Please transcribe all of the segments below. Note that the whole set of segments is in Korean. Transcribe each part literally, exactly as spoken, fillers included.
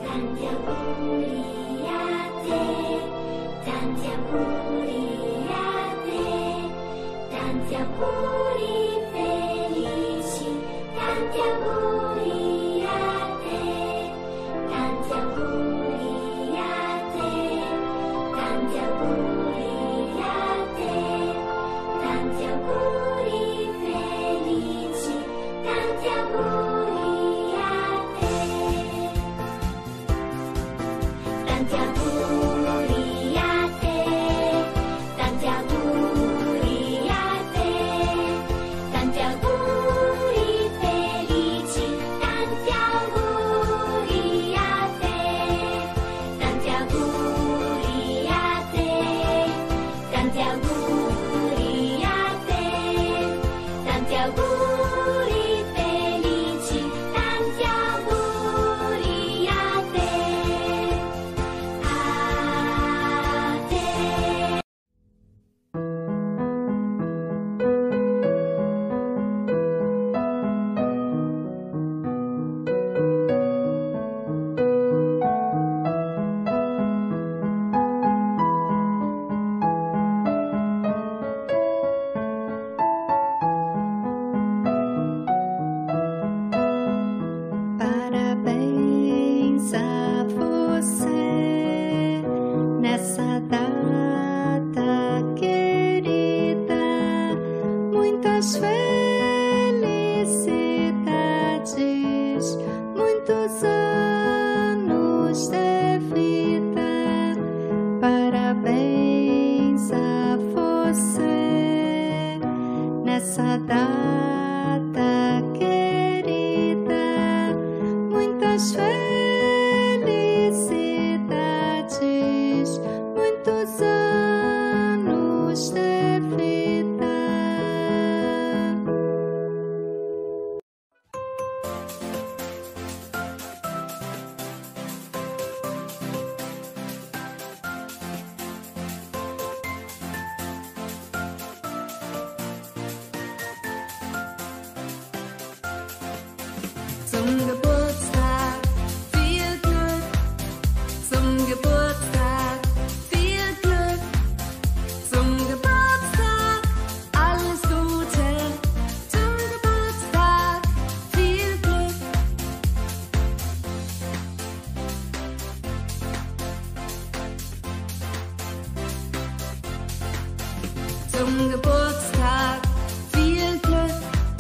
Zum Geburtstag viel Glück,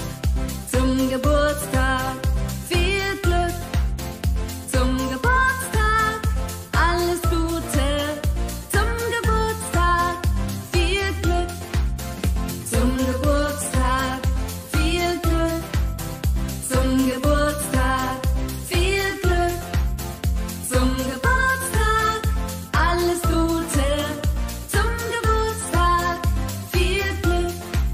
zum Geburtstag viel Glück, zum Geburtstag alles Gute, zum Geburtstag viel Glück, zum Geburtstag viel Glück, zum Geburtstag viel Glück, zum Geburtstag alles Gute, zum Geburtstag viel Glück.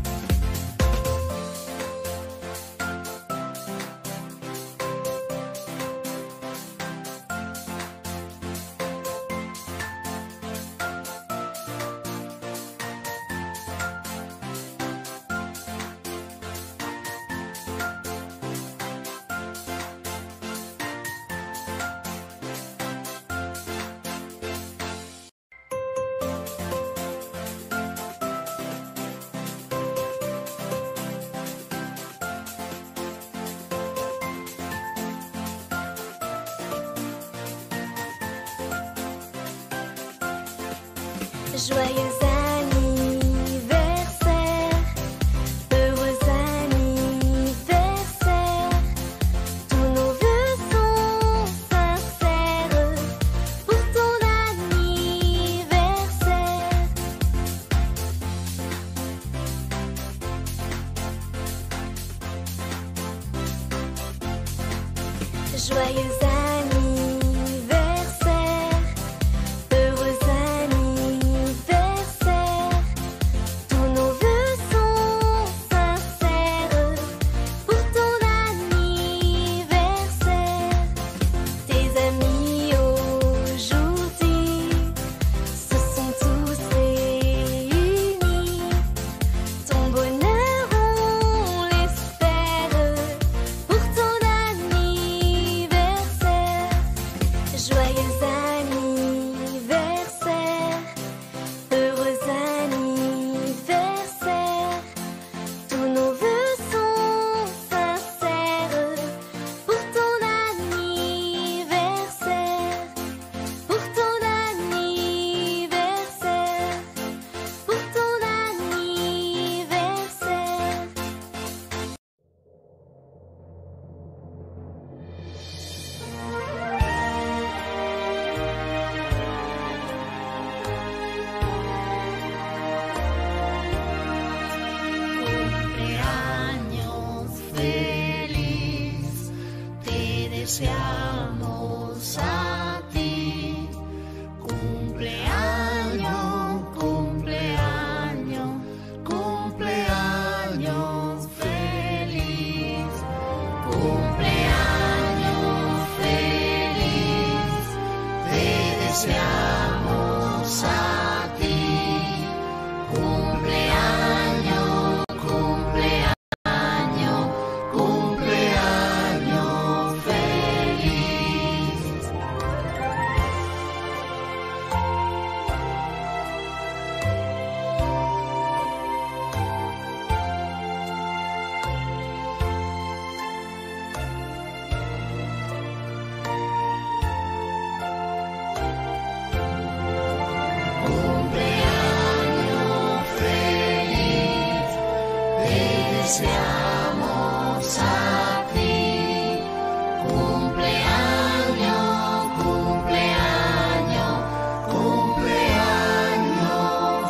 Joyeux anniversaire, heureux anniversaire, tous nos vœux sont sincères pour ton anniversaire. Joyeux anniversaire, heureux anniversaire, tous nos vœux sont sincères pour ton anniversaire. Tes amis aujourd'hui se sont tous réunis. Ton bonheur on l'espère pour ton anniversaire. deseamos a ti. Cumpleaños, cumpleaños, cumpleaños feliz. Cumpleaños feliz, te deseamos a ti. Cumpleaños, cumpleaños, cumpleaños feliz. Cumpleaños feliz, te deseamos a ti. Cumpleaños, cumpleaños, cumpleaños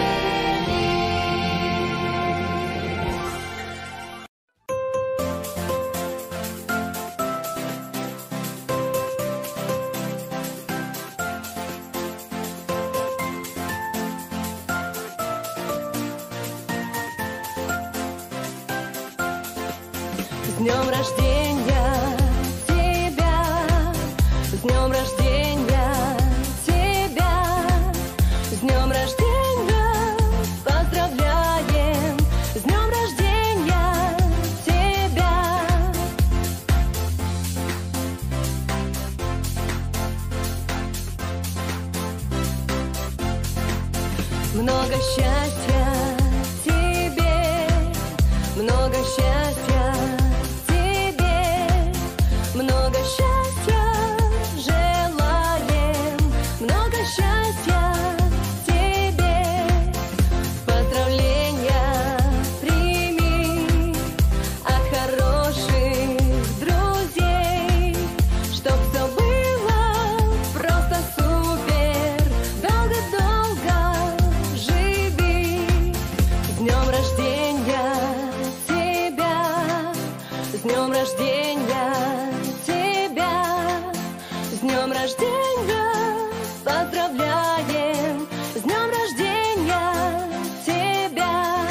С днем рождения тебя, с днем рождения тебя, с днем рождения поздравляем, с днем рождения тебя. Много счастья тебе, много счастья тебе, много счастья желаем, много счастья тебе. Поздравления прими от хороших друзей, чтоб все было просто супер, долго-долго живи. С днем рождения тебя, с днем рождения тебя, с днем рождения поздравляем, с днем рождения тебя.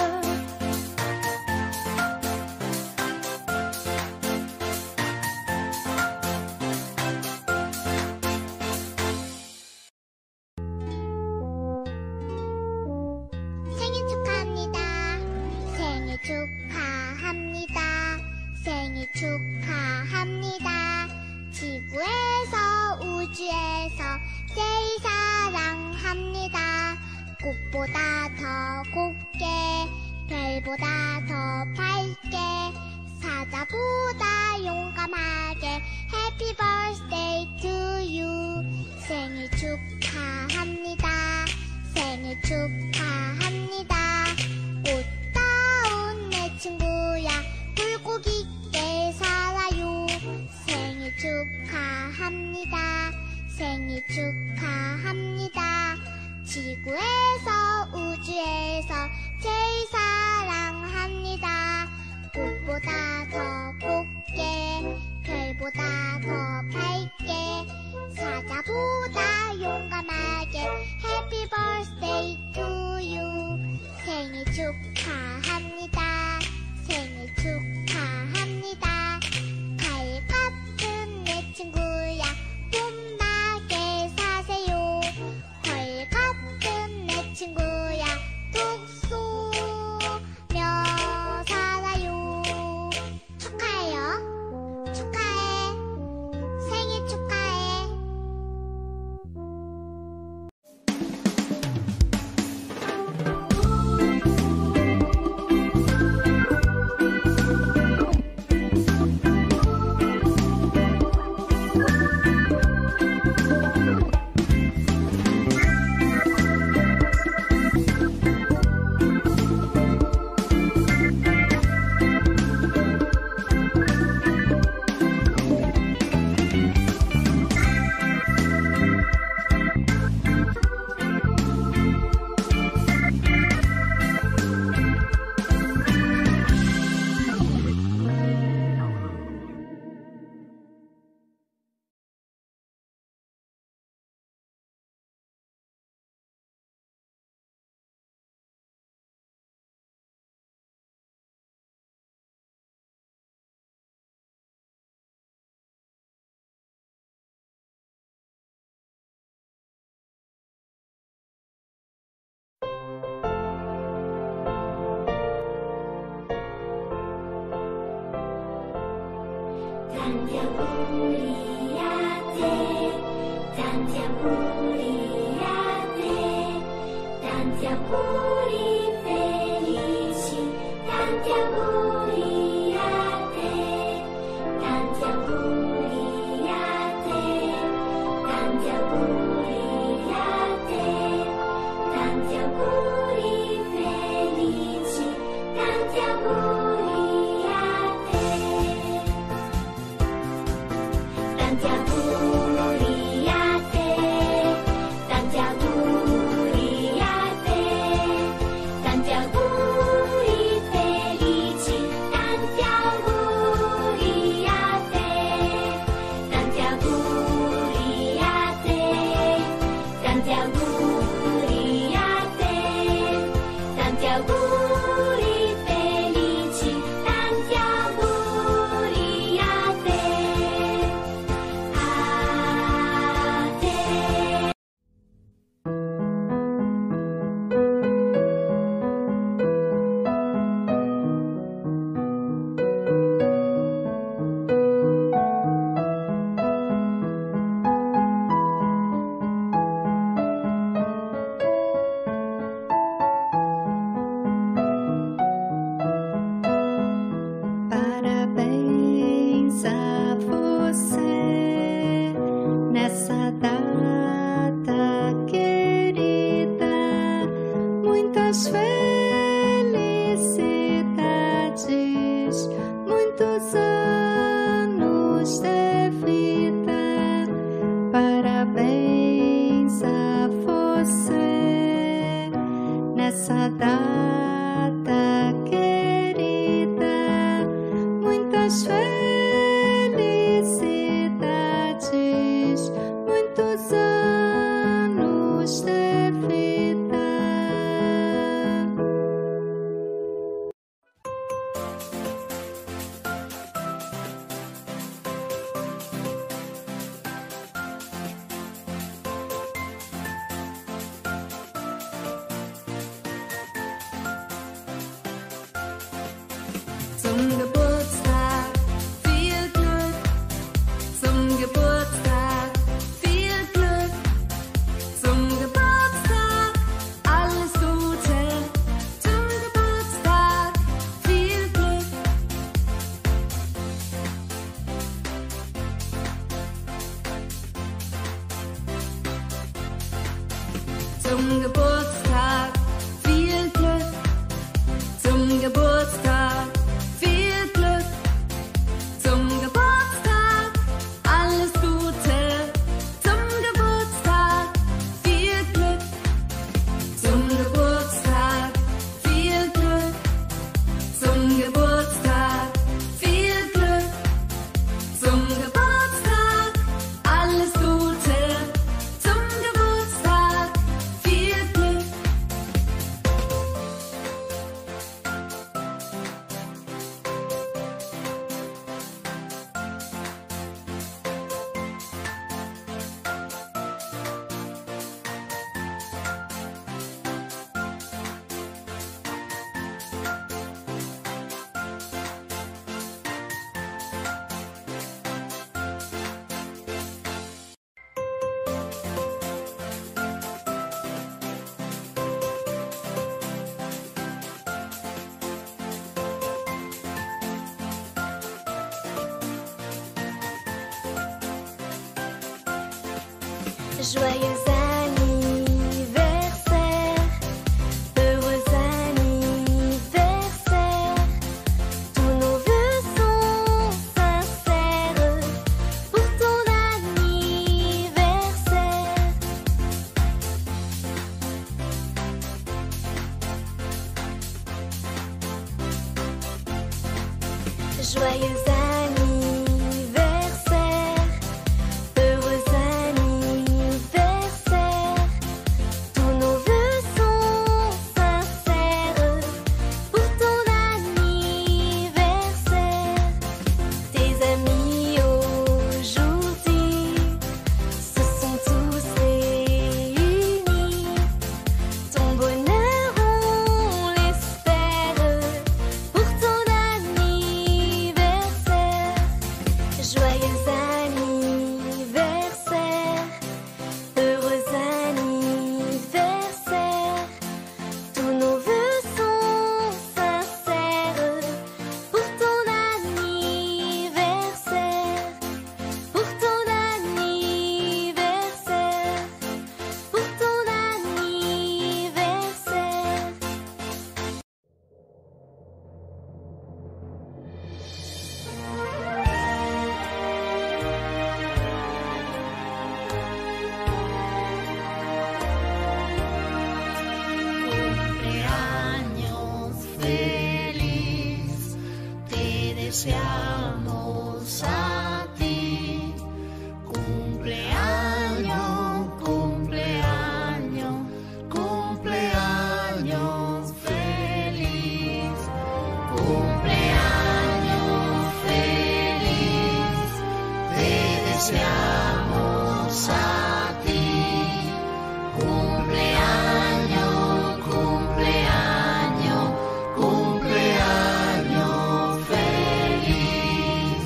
생일 축하합니다. 생일 축하합니다. 생일 축하합니다. 지구에서 우주에서 제일 사랑합니다. 꽃보다 더 곱게, 별보다 더 밝게, 사자보다 용감하게. Happy birthday to you. 생일 축하합니다. 생일 축하합니다. 꽃다운 내 친구야, 굴곡 있게 살아요. 생일 축하합니다. 생일 축하합니다. 지구에서 우주에서 제일 사랑합니다. 꽃보다 더 곱게, 별보다 더 밝게, 사자보다 용감하게. Happy birthday to you. 생일 축하합니다. 생일 축하합니다. 가을 같은 내 친구야, 봄나게 사세요. 벌 같은 내 친구야, 뚝 쏘며 Zum Geburtstag viel Glück, zum Geburtstag viel Glück, zum Geburtstag alles Gute, zum Geburtstag viel Glück. Zum Geburtstag viel Glück, zum Geburtstag viel Glück, zum Geburtstag alles Gute, zum Geburtstag viel Glück, zum Geburtstag viel Glück, zum Geburtstag viel Glück, zum Geburtstag alles Gute, zum Geburtstag viel Glück. Joyeux anniversaire, heureux anniversaire, tous nos vœux sont sincères pour ton anniversaire. Joyeux anniversaire, heureux anniversaire, tous nos vœux sont sincères pour ton anniversaire. Tes amis aujourd'hui se sont tous réunis, ton bonheur on l'espère pour ton anniversaire. deseamos a ti. Cumpleaños, cumpleaños, cumpleaños feliz. Cumpleaños feliz. Te deseamos a ti. Cumpleaños, cumpleaños, cumpleaños feliz.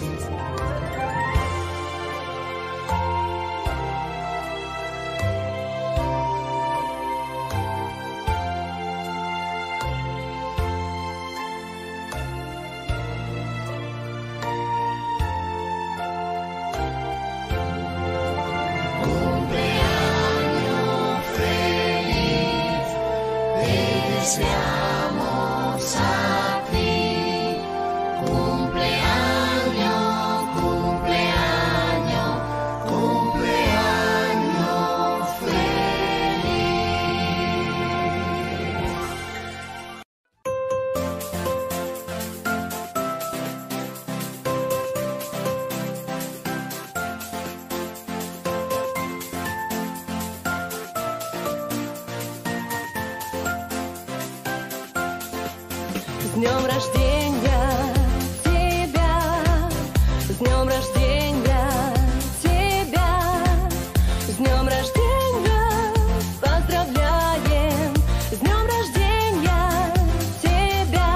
Cumpleaños feliz. Te deseamos a ti. Cumpleaños, cumpleaños, cumpleaños feliz. С днем рождения тебя, с днем рождения тебя, с днем рождения поздравляем, с днем рождения тебя.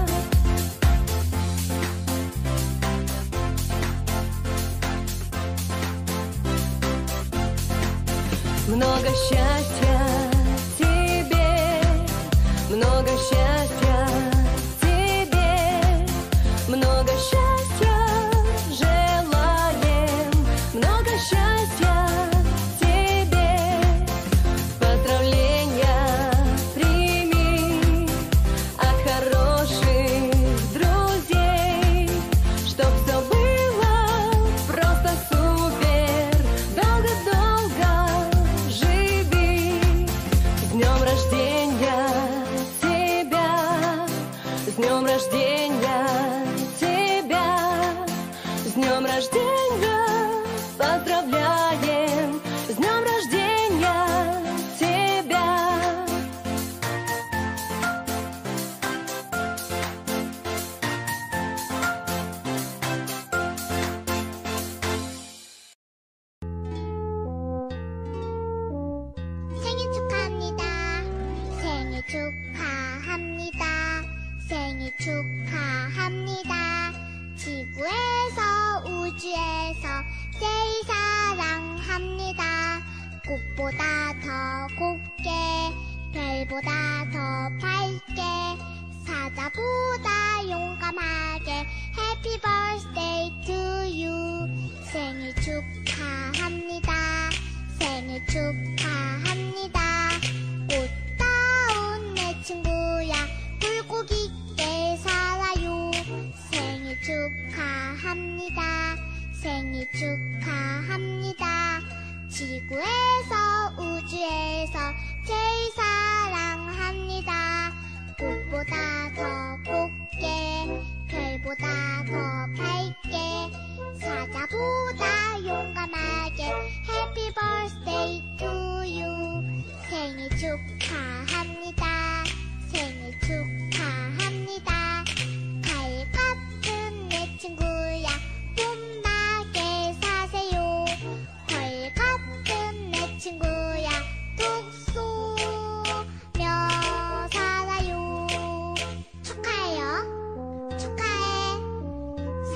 Много счастья тебе, много счастья тебе, много счастья желаем, много счастья тебе. Поздравления прими от хороших друзей, чтоб все было просто супер, долго-долго живи. С днем рождения тебя, с днем рождения тебя, с днем рождения поздравляем, с днем рождения тебя. 생일 축하합니다. 생일 축하합니다. 생일 축하합니다. 지구에서 우주에서 제일 사랑합니다. 꽃보다 더 곱게 별보다 더 밝게 사자보다 용감하게 Happy birthday to you. 생일 축하합니다. 생일 축하합니다. 꽃다운 내 친구야 굴곡 있게 살아요. 생일 축하합니다. 생일 축하합니다. 지구에서 우주에서 제일 사랑합니다. 꽃보다 더 곱게 별보다 더 밝게 사자보다 용감하게 Happy birthday to you. 생일 축하합니다. 생일 축하합니다. 가을 같은 내 친구야 봄나게 사세요. 벌 같은 내 친구야 뚝 쏘며 살아요. 축하해요. 축하해.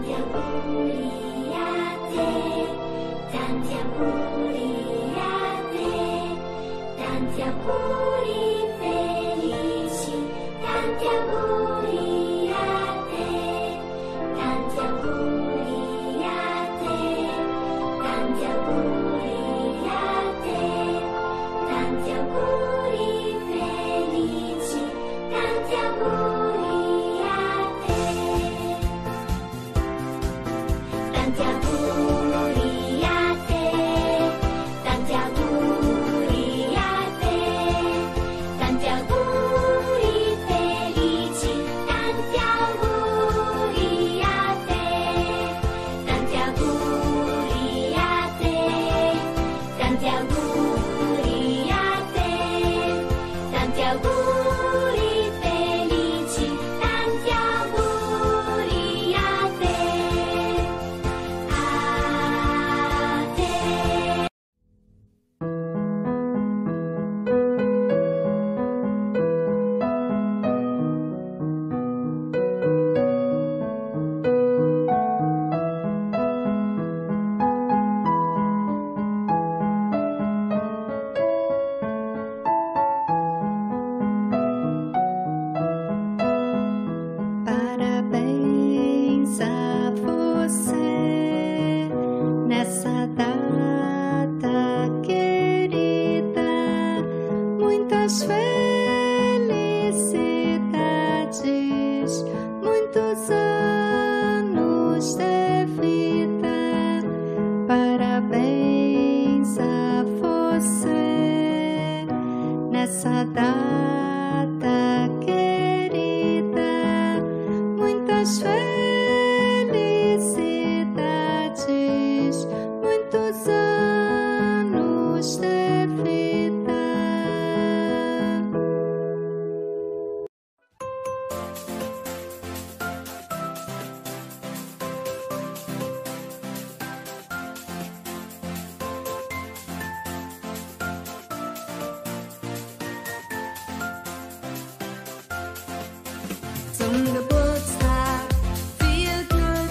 Zum Geburtstag viel Glück,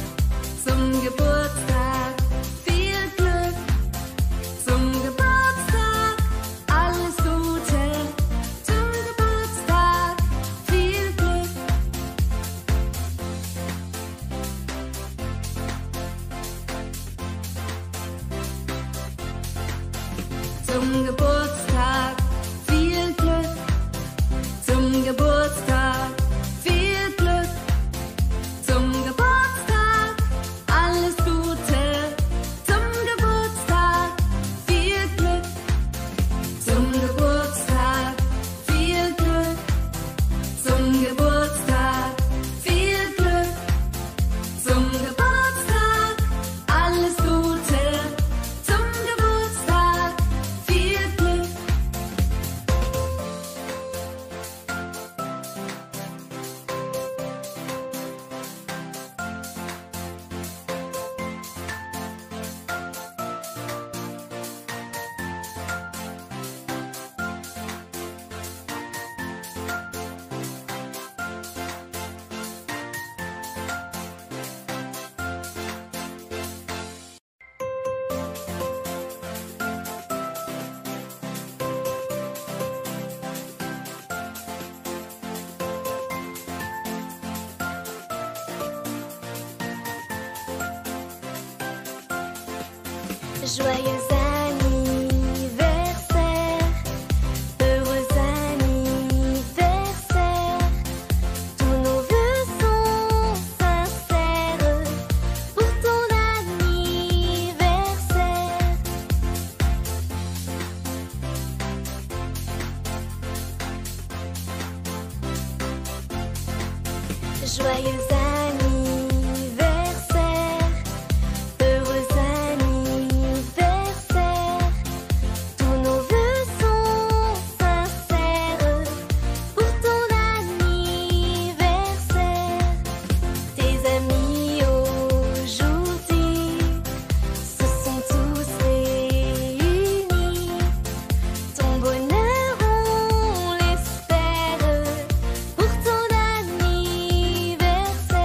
zum Geburtstag viel Glück, zum Geburtstag alles Gute, zum Geburtstag viel Glück. Zum Geburtstag viel Glück, zum Geburtstag viel Glück, zum Geburtstag alles Gute, zum Geburtstag viel Glück, zum Geburtstag viel Glück, zum Geburtstag viel Glück, zum Geburtstag alles Gute, zum Geburtstag viel Glück. Joyeux anniversaire, heureux anniversaire, tous nos vœux sont sincères pour ton anniversaire. Joyeux anniversaire, heureux anniversaire, tous nos vœux sont sincères pour ton anniversaire. Tes amis aujourd'hui se sont tous réunis. Ton bonheur on l'espère pour ton anniversaire.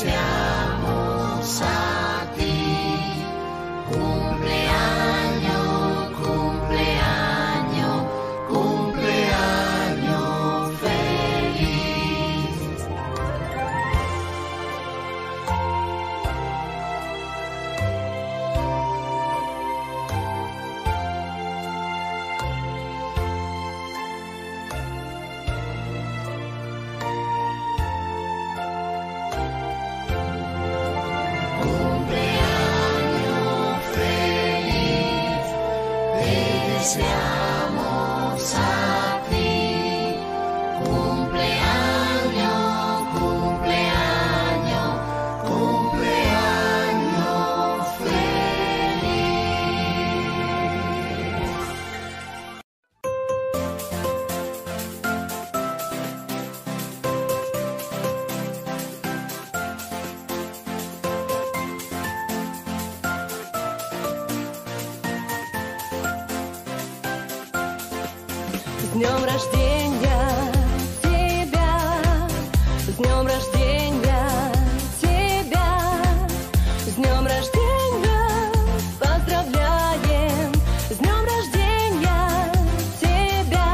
siamo stati. Cumpleaños, cumpleaños, cumpleaños feliz. Cumpleaños feliz, te deseamos a ti. Cumpleaños, cumpleaños, cumpleaños С днем рождения тебя, с днем рождения тебя, с днем рождения поздравляем, с днем рождения тебя.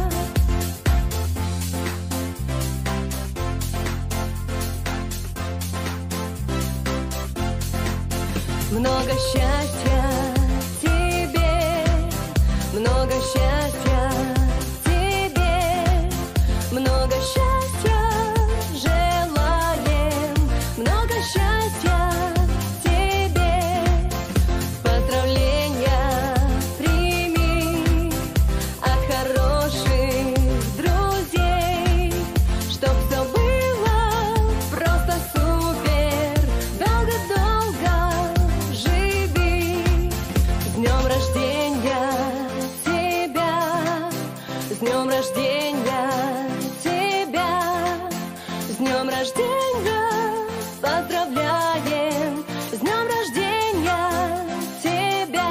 Много счастья тебе, много счастья тебе, много счастья желаем, много счастья тебе. Поздравления прими от хороших друзей, чтоб все было просто супер, долго-долго живи. С днем рождения тебя, с днем рождения тебя, с днем рождения поздравляем, с днем рождения тебя.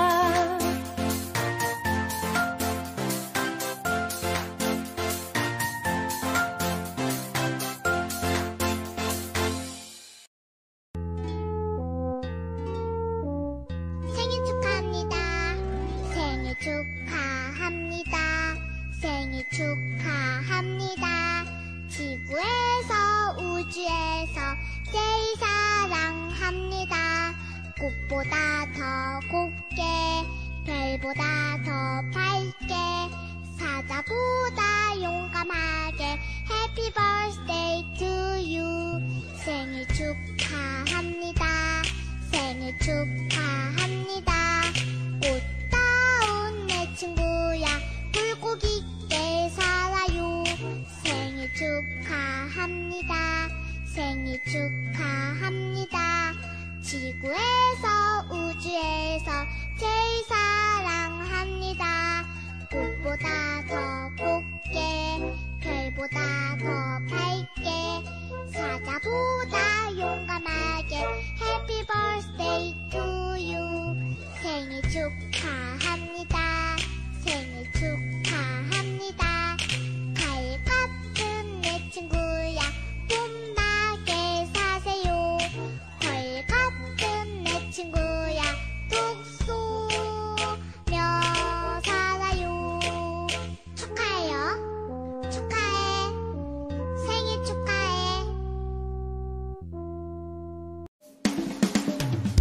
생일 축하합니다. 생일 축하합니다. 생일 축하합니다. 지구에서 우주에서 제일 사랑합니다. 꽃보다 더 곱게, 별보다 더 밝게, 사자보다 용감하게. Happy birthday to you. 생일 축하합니다. 생일 축하합니다. 꽃다운 내 친구야, 굴곡 있게 살아요. 생일 축하합니다. 생일 축하합니다. 지구에서 우주에서 제일 사랑합니다. 꽃보다 더 곱게, 별보다 더 밝게, 사자보다 용감하게. Happy birthday to you. 생일 축하합니다. 생일 축하합니다. 가을 같은 내 친구야, 봄나게 사세요. 벌 같은 내 친구야, 뚝 쏘며 살아요. 축하해요. 축하해. 생일 축하해.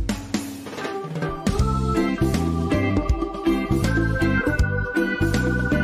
feliz.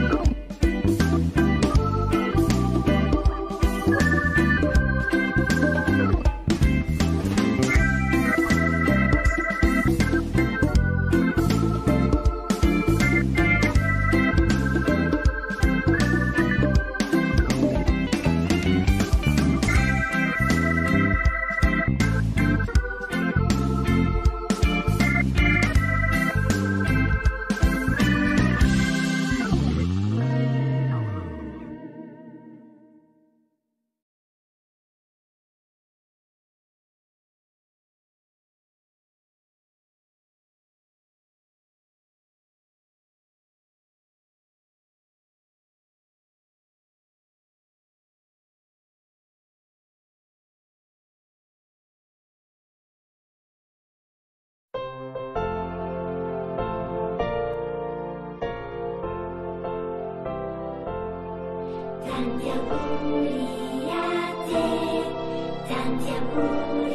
Tanti auguri a te, tanti auguri